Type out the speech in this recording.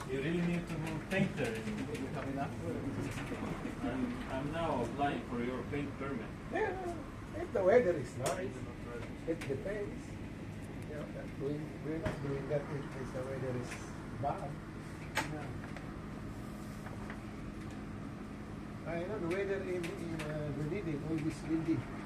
You really need to paint there. I'm now applying for your paint permit. Yeah, if the weather is nice, it depends. You know, we're not doing that if the weather is bad. No. I know the weather in Dunedin always windy.